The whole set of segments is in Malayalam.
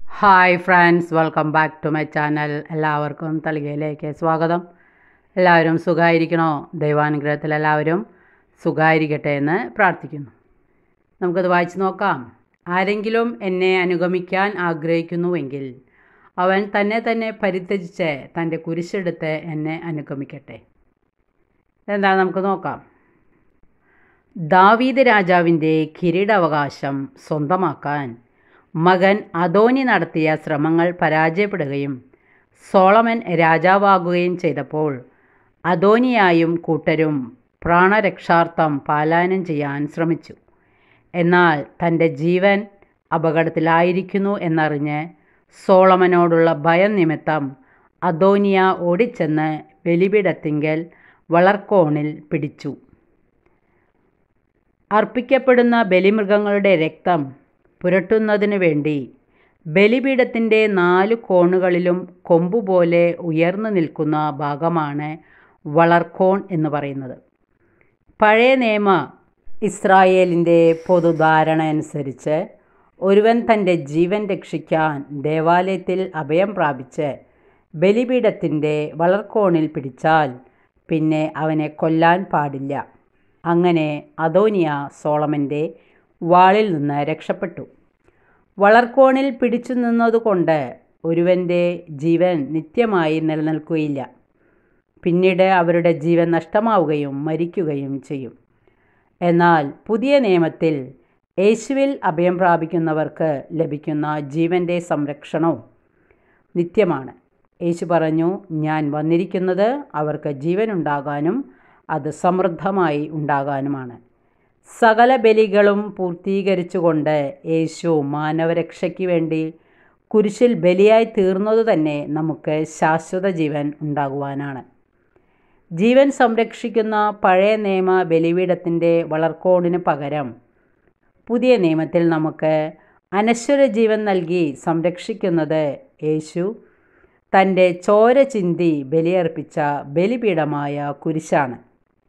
Hi friends, welcome back to my channel. എല്ലാവർക്കും തളികയിലേക്ക് സ്വാഗതം. എല്ലാവരും സുഖമായിരിക്കണോ? ദൈവാനുഗ്രഹത്തിൽ എല്ലാവരും സുഖമായിരിക്കട്ടെ എന്ന് പ്രാർത്ഥിക്കുന്നു. നമുക്കത് വായിച്ച് നോക്കാം. ആരെങ്കിലും എന്നെ അനുഗമിക്കാൻ ആഗ്രഹിക്കുന്നുവെങ്കിൽ അവൻ തന്നെ പരിത്യജിച്ച് തൻ്റെ കുരിശെടുത്ത് എന്നെ അനുഗമിക്കട്ടെ. എന്താണ് നമുക്ക് നോക്കാം. ദാവീദ് രാജാവിൻ്റെ കിരീടാവകാശം സ്വന്തമാക്കാൻ മകൻ അദോനി നടത്തിയ ശ്രമങ്ങൾ പരാജയപ്പെടുകയും സോളമൻ രാജാവാകുകയും ചെയ്തപ്പോൾ അദോനിയായും കൂട്ടരും പ്രാണരക്ഷാർത്ഥം പലായനം ചെയ്യാൻ ശ്രമിച്ചു. എന്നാൽ തൻ്റെ ജീവൻ അപകടത്തിലായിരിക്കുന്നു എന്നറിഞ്ഞ് സോളമനോടുള്ള ഭയം നിമിത്തം അദോനിയ ഓടിച്ചെന്ന് ബലിപീഠത്തിങ്കൽ വളർക്കോണിൽ പിടിച്ചു. അർപ്പിക്കപ്പെടുന്ന ബലിമൃഗങ്ങളുടെ രക്തം പുരട്ടുന്നതിനു വേണ്ടി ബലിപീഠത്തിൻ്റെ 4 കോണുകളിലും കൊമ്പുപോലെ ഉയർന്നു നിൽക്കുന്ന ഭാഗമാണ് വളർക്കോൺ എന്ന് പറയുന്നത്. പഴയ നിയമ ഇസ്രായേലിൻ്റെ പൊതുധാരണ അനുസരിച്ച് ഒരുവൻ തൻ്റെ ജീവൻ രക്ഷിക്കാൻ ദേവാലയത്തിൽ അഭയം പ്രാപിച്ച് ബലിപീഠത്തിൻ്റെ വളർക്കോണിൽ പിടിച്ചാൽ പിന്നെ അവനെ കൊല്ലാൻ പാടില്ല. അങ്ങനെ അദോനിയ സോളമൻ്റെ വാളിൽ നിന്ന് രക്ഷപ്പെട്ടു. വളർക്കോണിൽ പിടിച്ചു നിന്നതുകൊണ്ട് ഒരുവൻ്റെ ജീവൻ നിത്യമായി നിലനിൽക്കുകയില്ല. പിന്നീട് അവരുടെ ജീവൻ നഷ്ടമാവുകയും മരിക്കുകയും ചെയ്യും. എന്നാൽ പുതിയ നിയമത്തിൽ യേശുവിൽ അഭയം പ്രാപിക്കുന്നവർക്ക് ലഭിക്കുന്ന ജീവൻ്റെ സംരക്ഷണവും നിത്യമാണ്. യേശു പറഞ്ഞു, ഞാൻ വന്നിരിക്കുന്നത് അവർക്ക് ജീവനുണ്ടാകാനും അത് സമൃദ്ധമായി ഉണ്ടാകാനുമാണ്. സകല ബലികളും പൂർത്തീകരിച്ചുകൊണ്ട് യേശു മാനവരക്ഷയ്ക്ക് വേണ്ടി കുരിശിൽ ബലിയായി തീർന്നതു തന്നെ നമുക്ക് ശാശ്വത ജീവൻ ഉണ്ടാകുവാനാണ്. ജീവൻ സംരക്ഷിക്കുന്ന പഴയ നിയമ ബലിപീഠത്തിൻ്റെ വളർക്കോണിന് പകരം പുതിയ നിയമത്തിൽ നമുക്ക് അനശ്വര ജീവൻ നൽകി സംരക്ഷിക്കുന്നത് യേശു തൻ്റെ ചോര ചിന്തി ബലിയർപ്പിച്ച ബലിപീഠമായ കുരിശാണ്.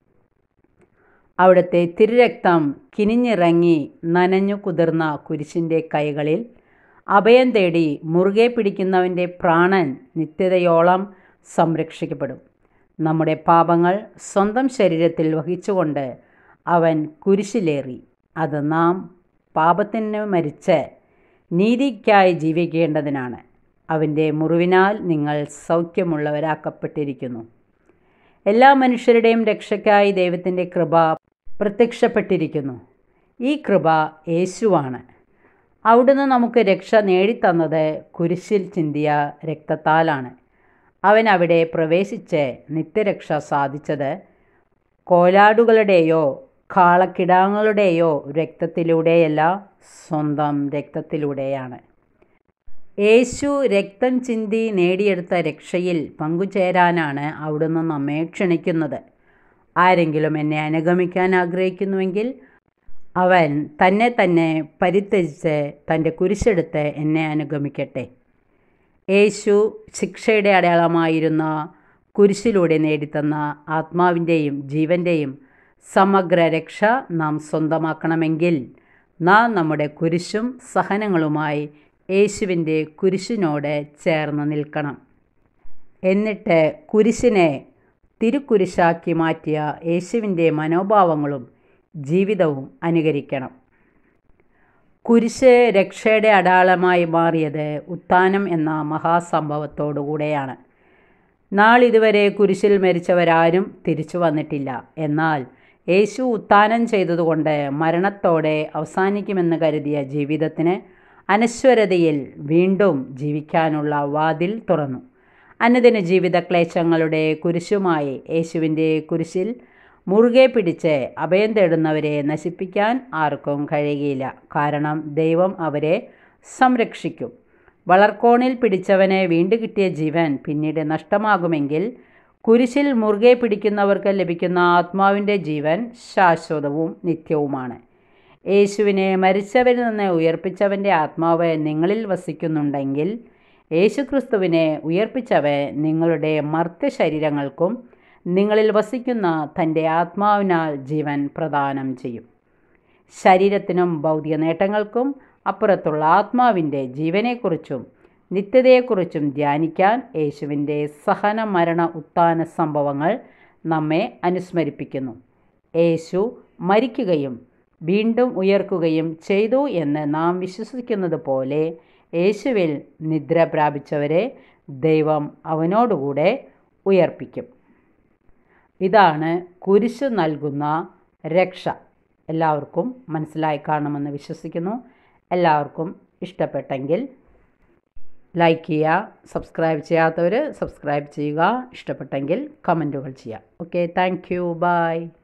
അവിടുത്തെ തിരുരക്തം കിനിഞ്ഞിറങ്ങി നനഞ്ഞു കുതിർന്ന കുരിശിൻ്റെ കൈകളിൽ അഭയം തേടി മുറുകെ പിടിക്കുന്നവൻ്റെ പ്രാണൻ നിത്യതയോളം സംരക്ഷിക്കപ്പെടും. നമ്മുടെ പാപങ്ങൾ സ്വന്തം ശരീരത്തിൽ വഹിച്ചുകൊണ്ട് അവൻ കുരിശിലേറി. അത് നാം പാപത്തിന് മരിച്ച് നീതിക്കായി ജീവിക്കേണ്ടതിനാണ്. അവൻ്റെ മുറിവിനാൽ നിങ്ങൾ സൗഖ്യമുള്ളവരാക്കപ്പെട്ടിരിക്കുന്നു. എല്ലാ മനുഷ്യരുടെയും രക്ഷയ്ക്കായി ദൈവത്തിൻ്റെ കൃപ പ്രത്യക്ഷപ്പെട്ടിരിക്കുന്നു. ഈ കൃപ യേശുവാണ്. അവിടുന്ന് നമുക്ക് രക്ഷ നേടിത്തന്നത് കുരിശിൽ ചിന്തിയ രക്തത്താലാണ്. അവൻ അവിടെ പ്രവേശിച്ച് നിത്യരക്ഷ സാധിച്ചത് കോലാടുകളുടെയോ കാളക്കിടാങ്ങളുടെയോ രക്തത്തിലൂടെയല്ല, സ്വന്തം രക്തത്തിലൂടെയാണ്. യേശു രക്തം ചിന്തി നേടിയെടുത്ത രക്ഷയിൽ പങ്കുചേരാനാണ് അവിടുന്ന് നമ്മെ ക്ഷണിക്കുന്നത്. ആരെങ്കിലും എന്നെ അനുഗമിക്കാൻ ആഗ്രഹിക്കുന്നുവെങ്കിൽ അവൻ തന്നെ പരിത്യജിച്ച് തൻ്റെ കുരിശെടുത്ത് എന്നെ അനുഗമിക്കട്ടെ. യേശു ശിക്ഷയുടെ അടയാളമായിരുന്ന കുരിശിലൂടെ നേടിത്തന്ന ആത്മാവിൻ്റെയും ജീവൻ്റെയും സമഗ്ര രക്ഷ നാം സ്വന്തമാക്കണമെങ്കിൽ നാം നമ്മുടെ കുരിശും സഹനങ്ങളുമായി യേശുവിൻ്റെ കുരിശിനോട് ചേർന്ന് നിൽക്കണം. എന്നിട്ട് കുരിശിനെ തിരുക്കുരിശാക്കി മാറ്റിയ യേശുവിൻ്റെ മനോഭാവങ്ങളും ജീവിതവും അനുകരിക്കണം. കുരിശ് രക്ഷയുടെ അടയാളമായി മാറിയത് ഉത്ഥാനം എന്ന മഹാസംഭവത്തോടുകൂടെയാണ്. നാളിതുവരെ കുരിശിൽ മരിച്ചവരാരും തിരിച്ചു വന്നിട്ടില്ല. എന്നാൽ യേശു ഉത്ഥാനം ചെയ്തതുകൊണ്ട് മരണത്തോടെ അവസാനിക്കുമെന്ന് കരുതിയ ജീവിതത്തിന് അനശ്വരതയിൽ വീണ്ടും ജീവിക്കാനുള്ള വാതിൽ തുറന്നു. അനുദിന ജീവിത ക്ലേശങ്ങളുടെ കുരിശുമായി യേശുവിൻ്റെ കുരിശിൽ മുറുകെ പിടിച്ച് അഭയം തേടുന്നവരെ നശിപ്പിക്കാൻ ആർക്കും കഴിയുകയില്ല. കാരണം ദൈവം അവരെ സംരക്ഷിക്കും. വളർക്കോണിൽ പിടിച്ചവന് വീണ്ടുകിട്ടിയ ജീവൻ പിന്നീട് നഷ്ടമാകുമെങ്കിൽ കുരിശിൽ മുറുകെ പിടിക്കുന്നവർക്ക് ലഭിക്കുന്ന ആത്മാവിൻ്റെ ജീവൻ ശാശ്വതവും നിത്യവുമാണ്. യേശുവിനെ മരിച്ചവരിൽ നിന്ന് ഉയർപ്പിച്ചവൻ്റെ ആത്മാവ് നിങ്ങളിൽ വസിക്കുന്നുണ്ടെങ്കിൽ യേശുക്രിസ്തുവിനെ ഉയർപ്പിച്ചവൻ നിങ്ങളുടെ മർത്യ ശരീരങ്ങൾക്കും നിങ്ങളിൽ വസിക്കുന്ന തൻ്റെ ആത്മാവിനാൽ ജീവൻ പ്രദാനം ചെയ്യും. ശരീരത്തിനും ഭൗതിക നേട്ടങ്ങൾക്കും അപ്പുറത്തുള്ള ആത്മാവിൻ്റെ ജീവനെക്കുറിച്ചും നിത്യതയെക്കുറിച്ചും ധ്യാനിക്കാൻ യേശുവിൻ്റെ സഹന മരണ ഉത്ഥാന സംഭവങ്ങൾ നമ്മെ അനുസ്മരിപ്പിക്കുന്നു. യേശു മരിക്കുകയും വീണ്ടും ഉയർക്കുകയും ചെയ്തു എന്ന് നാം വിശ്വസിക്കുന്നത് പോലെ യേശുവിൽ നിദ്ര പ്രാപിച്ചവരെ ദൈവം അവനോടുകൂടെ ഉയർപ്പിക്കും. ഇതാണ് കുരിശ് നൽകുന്ന രക്ഷ. എല്ലാവർക്കും മനസ്സിലായി കാണുമെന്ന് വിശ്വസിക്കുന്നു. എല്ലാവർക്കും ഇഷ്ടപ്പെട്ടെങ്കിൽ ലൈക്ക് ചെയ്യുക, സബ്സ്ക്രൈബ് ചെയ്യാത്തവർ സബ്സ്ക്രൈബ് ചെയ്യുക, ഇഷ്ടപ്പെട്ടെങ്കിൽ കമൻറ്റുകൾ ചെയ്യുക. Okay, thank you, by.